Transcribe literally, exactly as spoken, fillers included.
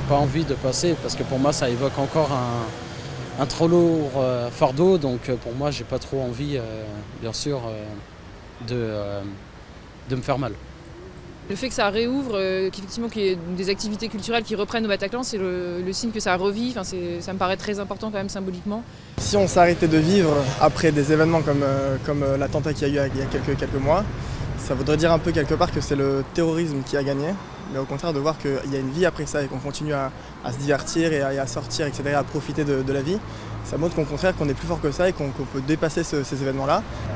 pas envie de passer parce que pour moi ça évoque encore un, un trop lourd euh, fardeau, donc pour moi j'ai pas trop envie, euh, bien sûr, euh, de, euh, de me faire mal. Le fait que ça réouvre, euh, qu'effectivement qu'il y ait des activités culturelles qui reprennent au Bataclan, c'est le, le signe que ça revit, enfin, ça me paraît très important quand même symboliquement. Si on s'arrêtait de vivre après des événements comme, euh, comme l'attentat qu'il y a eu il y a quelques, quelques mois, ça voudrait dire un peu quelque part que c'est le terrorisme qui a gagné, mais au contraire de voir qu'il y a une vie après ça et qu'on continue à, à se divertir et à, et à sortir, et cetera, à profiter de, de la vie, ça montre qu'au contraire qu'on est plus fort que ça et qu'on qu'on peut dépasser ce, ces événements-là.